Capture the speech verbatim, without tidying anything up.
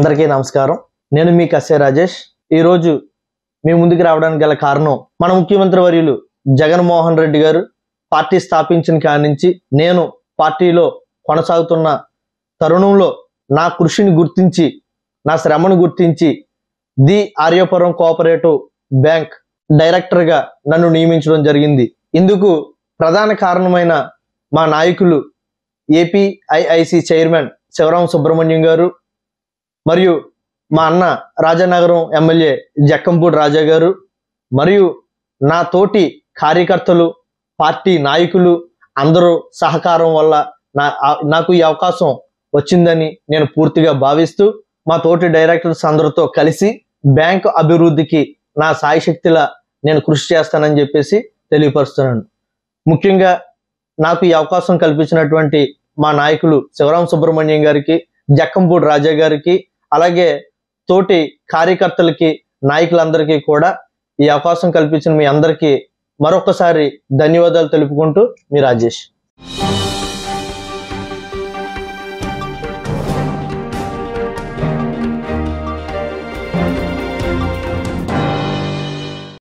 అందరికీ నమస్కారం. నేను మీ కస్సే రాజేష్. ఈరోజు మీ ముందుకు రావడానికి గల కారణం, మన ముఖ్యమంత్రి వర్యులు జగన్మోహన్ రెడ్డి గారు పార్టీ స్థాపించిన కాడి నుంచి నేను పార్టీలో కొనసాగుతున్న తరుణంలో నా కృషిని గుర్తించి, నా శ్రమను గుర్తించి ది ఆర్యపురం కోఆపరేటివ్ బ్యాంక్ డైరెక్టర్గా నన్ను నియమించడం జరిగింది. ఇందుకు ప్రధాన కారణమైన మా నాయకులు ఏపీఐఐసి చైర్మన్ శివరామ సుబ్రహ్మణ్యం గారు మరియు మా అన్న రాజానగరం ఎమ్మెల్యే జక్కంపూడి రాజా గారు మరియు నా తోటి కార్యకర్తలు, పార్టీ నాయకులు అందరూ సహకారం వల్ల నా నాకు ఈ అవకాశం వచ్చిందని నేను పూర్తిగా భావిస్తూ, మా తోటి డైరెక్టర్స్ అందరితో కలిసి బ్యాంకు అభివృద్ధికి నా సాయశక్తిలా నేను కృషి చేస్తానని చెప్పేసి తెలియపరుస్తున్నాను. ముఖ్యంగా నాకు ఈ అవకాశం కల్పించినటువంటి మా నాయకులు శివరామ సుబ్రహ్మణ్యం గారికి, జక్కంపూడి రాజా గారికి, అలాగే తోటి కార్యకర్తలకి, నాయకులందరికీ కూడా ఈ అవకాశం కల్పించిన మీ అందరికీ మరొకసారి ధన్యవాదాలు తెలుపుకుంటూ మీ రాజేష్.